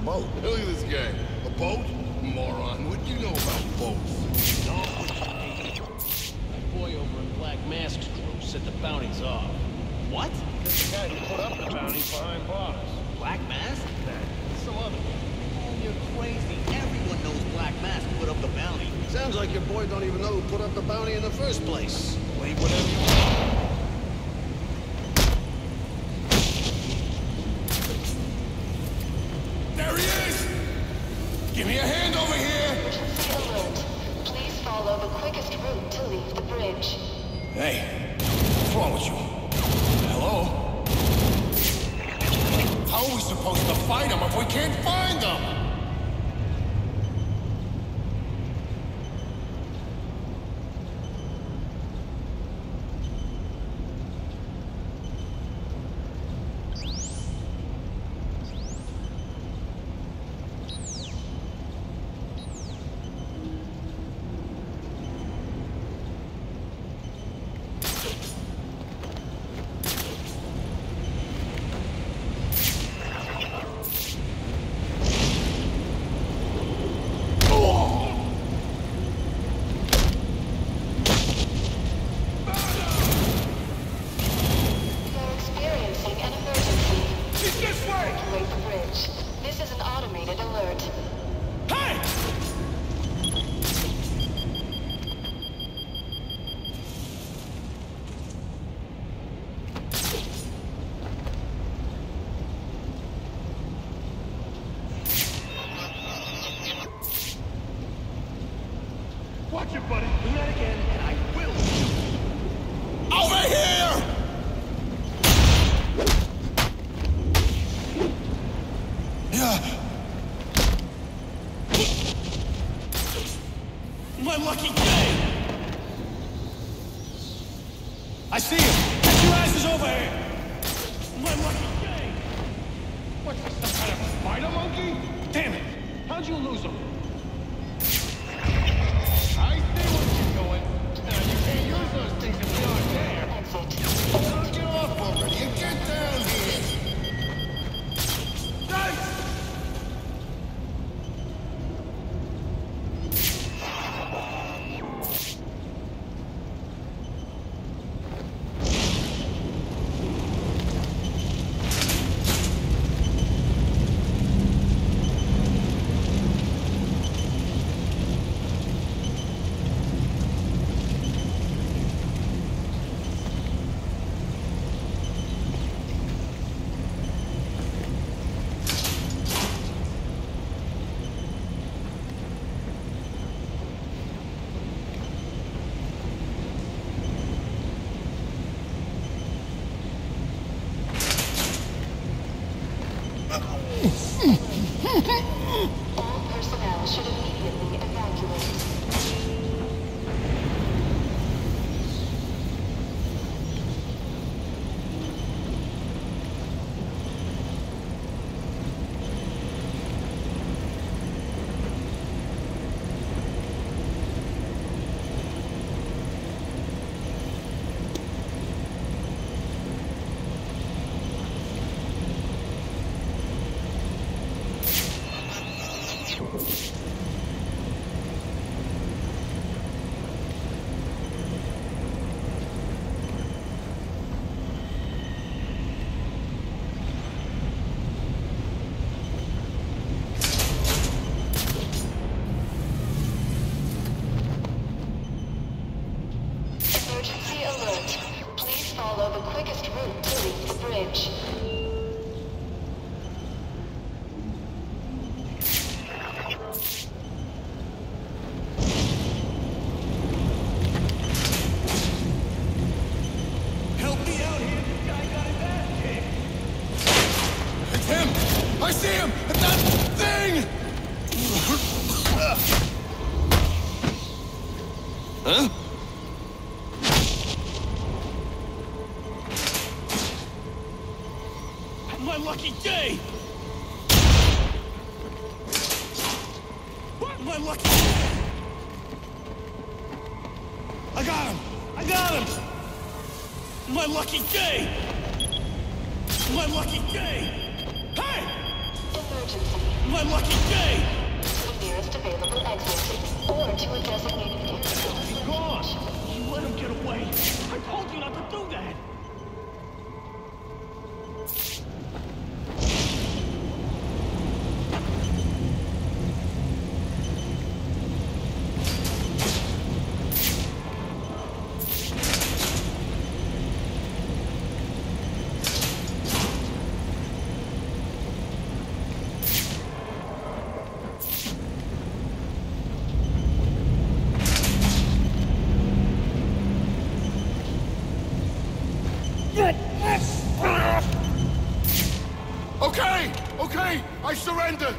boat. Look at this guy. A boat? Moron. What do you know about boats? No, that boy over at Black Mask's crew said the bounty's off. What? That's the guy who put up the bounty behind bars. Black Mask? Nah, some other guy. Oh, you're crazy. Everyone knows Black Mask put up the bounty. Sounds like your boy don't even know who put up the bounty in the first place. Believe whatever you want. There he is! Give me a hand over here! Emergency alert. Please follow the quickest route to leave the bridge. Hey, what's wrong with you? Hello? How are we supposed to fight him if we can't find him? You're experiencing an emergency. He's this way! Evacuate the bridge. This is an automated alert. Hey! Watch it, buddy. Do that again, and I will shoot. Over here! Yeah. My lucky day! I see him! Get your asses over here! My lucky day! What's this, some kind of spider monkey? Damn it! How'd you lose him? I see what you're doing. Now, you can't use those things if we aren't there. Exit. Now get off already and get down here! Nice! All personnel should immediately evacuate. Emergency alert. Please follow the quickest route to leave the bridge. Help me out here! This guy got his ass kicked! It's him! I see him! It's that thing! Huh? My lucky day! My lucky day! I got him! I got him! My lucky day! My lucky day! Hey! Emergency. my lucky day! The nearest available exit, or to a designated area. He's gone! You let him get away! I told you not to do that! Okay, I surrender!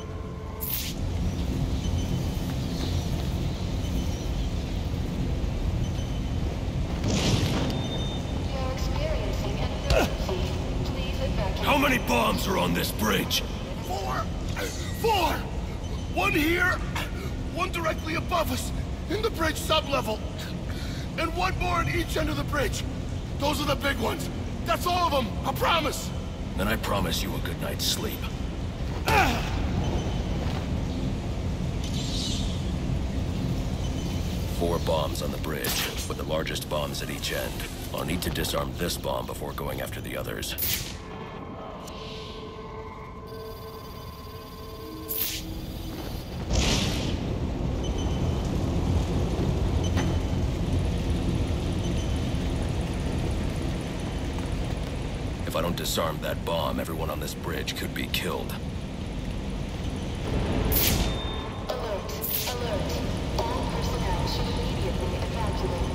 You're experiencing an emergency. Please evacuate. How many bombs are on this bridge? Four! One here, one directly above us, in the bridge sublevel, and one more at each end of the bridge. Those are the big ones. That's all of them, I promise! Then I promise you a good night's sleep. 4 bombs on the bridge, with the largest bombs at each end. I'll need to disarm this bomb before going after the others. If I don't disarm that bomb, everyone on this bridge could be killed. Alert. Alert. All personnel should immediately evacuate.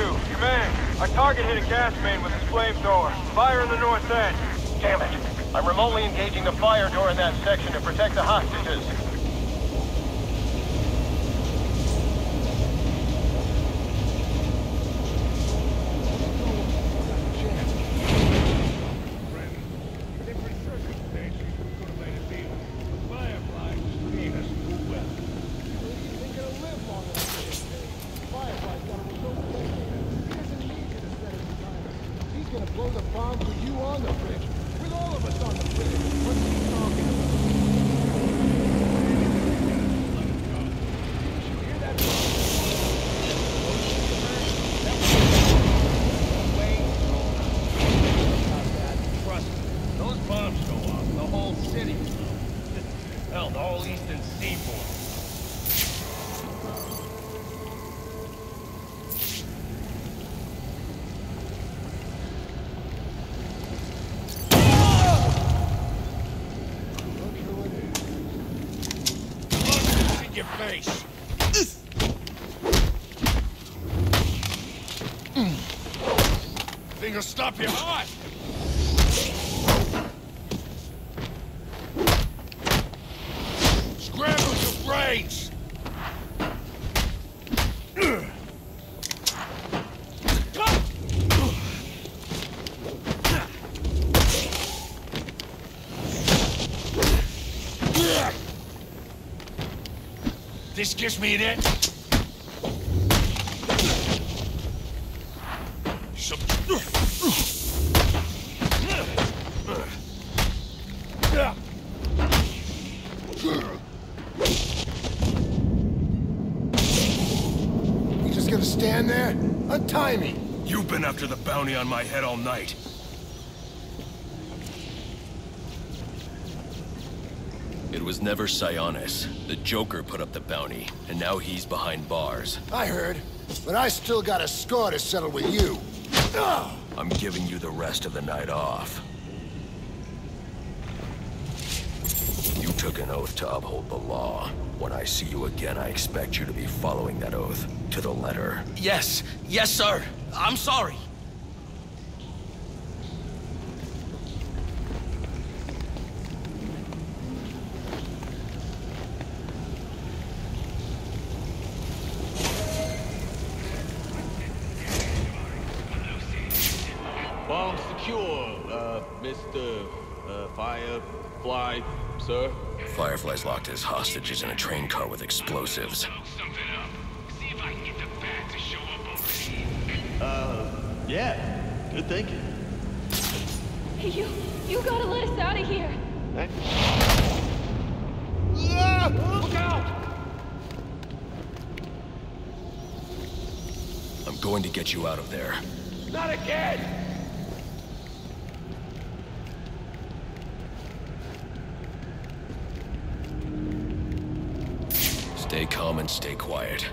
2, your man. Our target hit a gas main with his flamethrower. Fire in the north end. Damn it. I'm remotely engaging the fire door in that section to protect the hostages. Finger, stop your heart! Scramble your brains! This gives me an edge. You just gonna stand there? Untie me! You've been after the bounty on my head all night. It was never Sionis. The Joker put up the bounty, and now he's behind bars. I heard, but I still got a score to settle with you. I'm giving you the rest of the night off. You took an oath to uphold the law. When I see you again, I expect you to be following that oath to the letter. Yes. Yes, sir. I'm sorry. Bomb secure, Mr. Firefly, sir. Firefly's locked his hostages in a train car with explosives. Yeah. Good thinking. Hey, you gotta let us out of here. Look out! I'm going to get you out of there. Not again! Stay calm and stay quiet.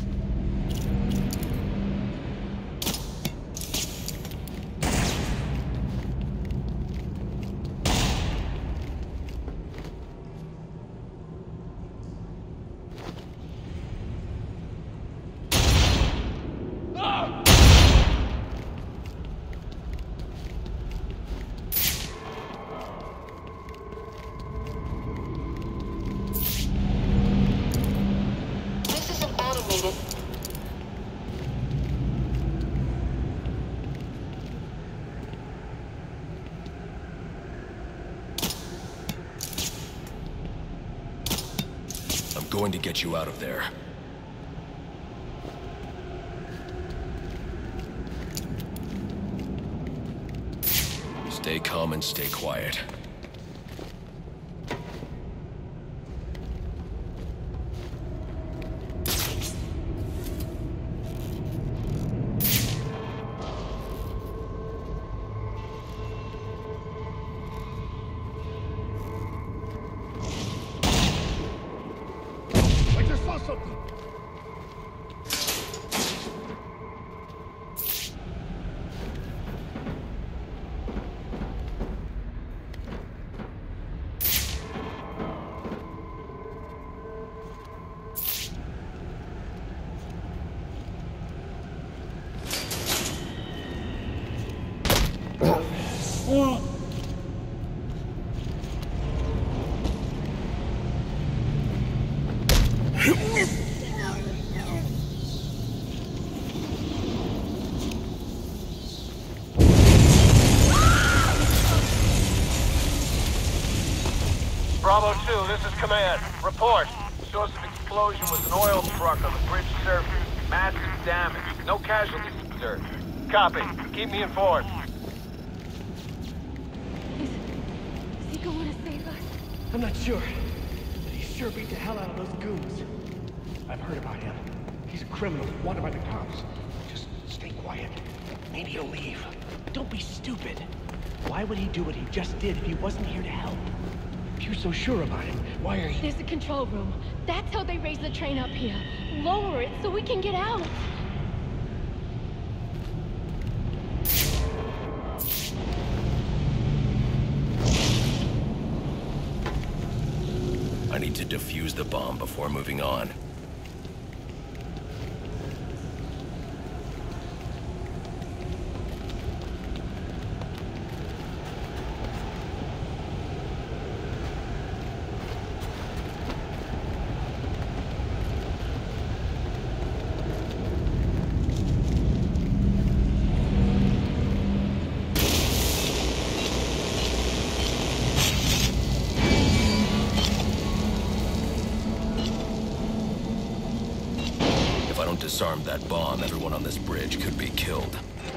I'm going to get you out of there. Stay calm and stay quiet. Bravo 2, this is Command. Report. Source of explosion was an oil truck on the bridge surface. Massive damage. No casualties observed. Copy. Keep me informed. Is he going to save us? I'm not sure, but he sure beat the hell out of those goons. I've heard about him. He's a criminal, wanted by the cops. Just stay quiet. Maybe he'll leave. Don't be stupid. Why would he do what he just did if he wasn't here to help? If you're so sure about him, why are you... There's a control room. That's how they raise the train up here. Lower it so we can get out. I need to defuse the bomb before moving on. Disarm that bomb, everyone on this bridge could be killed.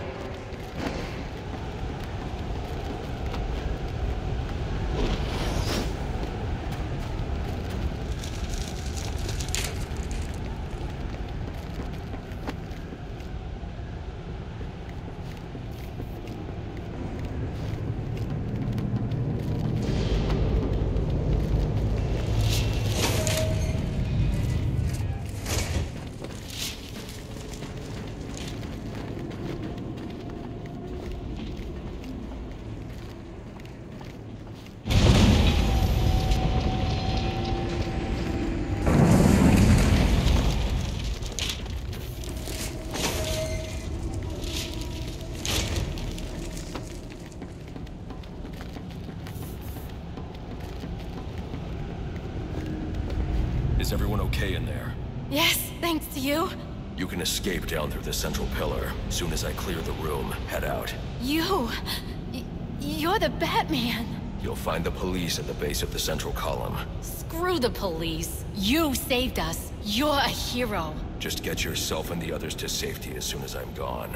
Is everyone okay in there? Yes, thanks to you. You can escape down through the central pillar. Soon as I clear the room, head out. You're the Batman. You'll find the police at the base of the central column. Screw the police. You saved us. You're a hero. Just get yourself and the others to safety as soon as I'm gone.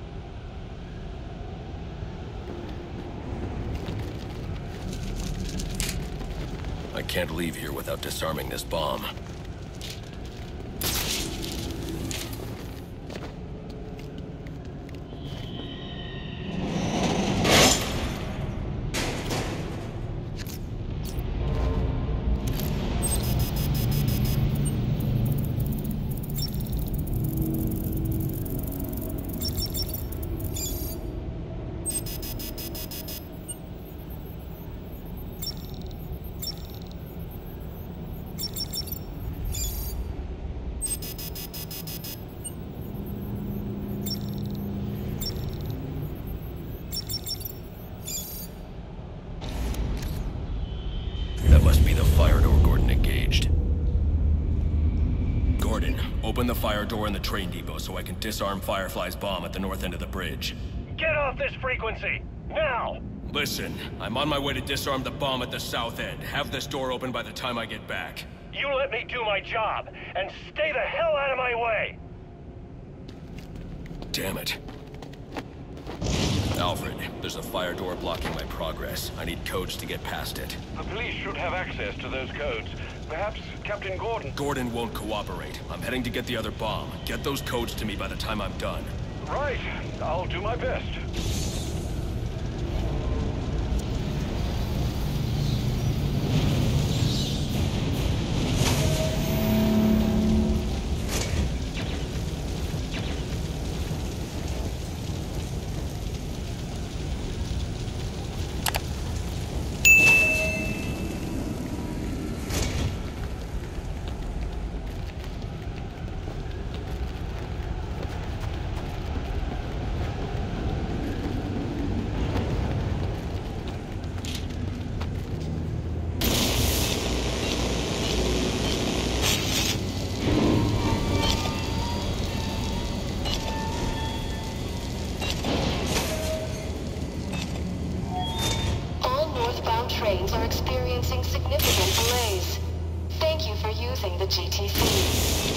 I can't leave here without disarming this bomb. Open the fire door in the train depot so I can disarm Firefly's bomb at the north end of the bridge. Get off this frequency! Now! Listen, I'm on my way to disarm the bomb at the south end. Have this door open by the time I get back. You let me do my job, and stay the hell out of my way! Damn it. Alfred, there's a fire door blocking my progress. I need codes to get past it. The police should have access to those codes. Perhaps Captain Gordon... Gordon won't cooperate. I'm heading to get the other bomb. Get those codes to me by the time I'm done. Right. I'll do my best. Trains are experiencing significant defusing the GTC.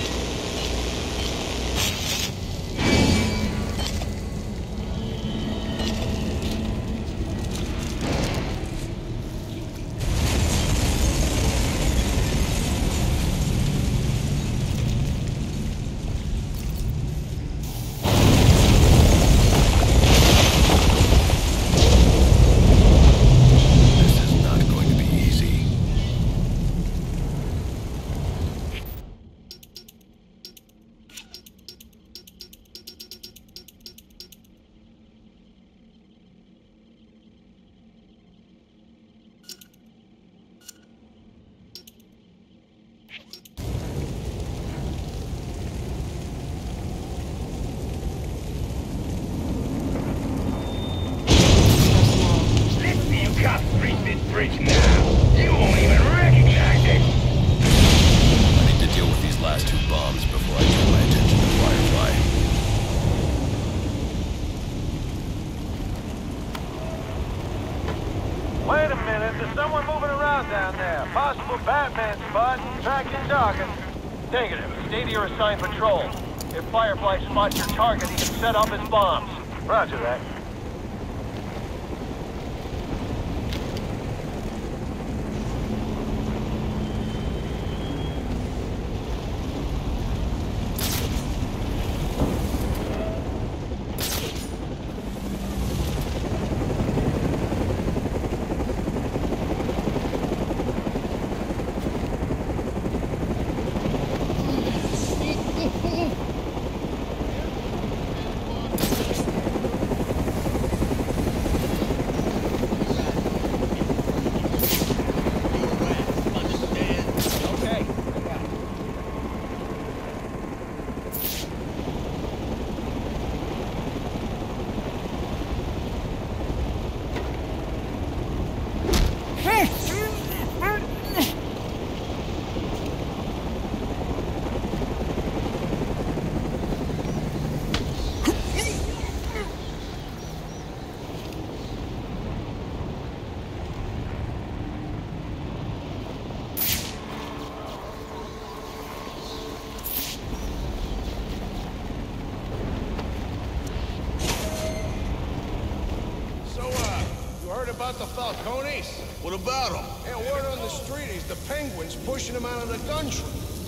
Wait a minute, there's someone moving around down there. Possible Batman spot, tracking target. Negative. Stay to your assigned patrol. If Firefly spots your target, he can set off his bombs. Roger that. About the Falcones? What about them? Yeah, word on the street is the Penguins pushing them out of the country.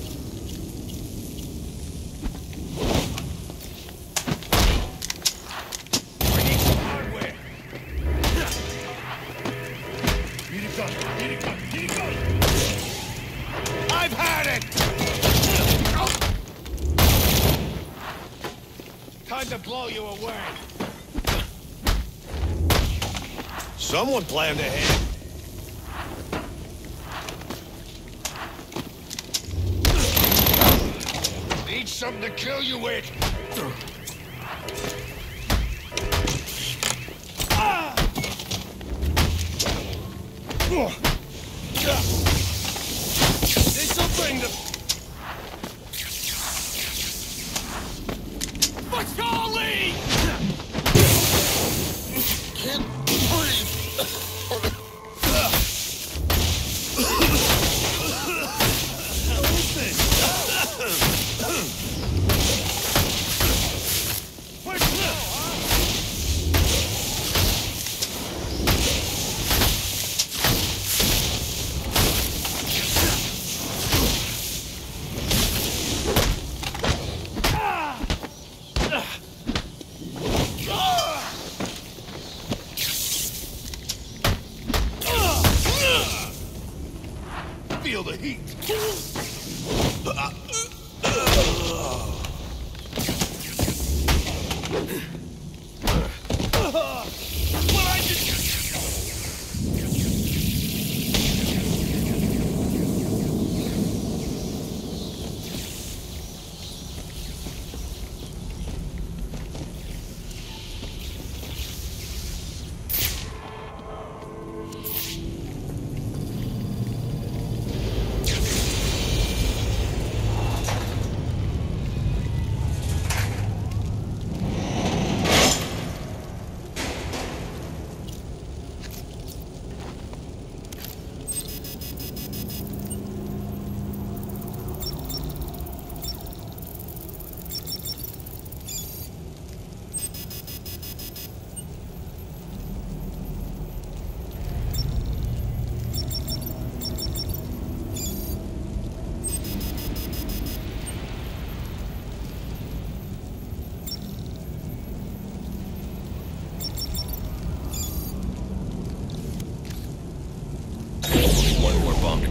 I need some hardware. Need a gun, need a gun, need a gun! I've had it! Time to blow you away. Someone planned ahead. Need something to kill you with. This'll bring them. Let's go, Lee! Can't breathe. Feel the heat. What I did.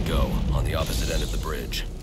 go, on the opposite end of the bridge.